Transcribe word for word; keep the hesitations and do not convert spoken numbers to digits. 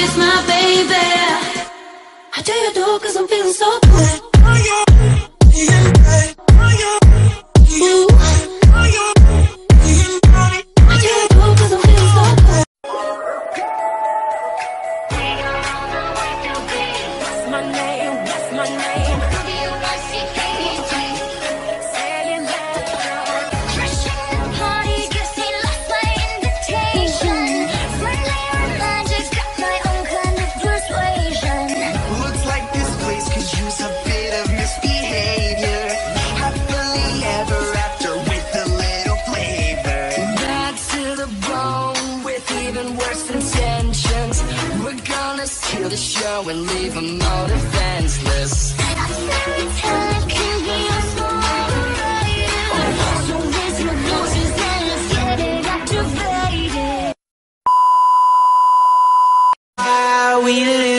kiss my baby. How do you do? Cause I'm feeling so good. Ooh. Steal the show and leave them all defenseless. We live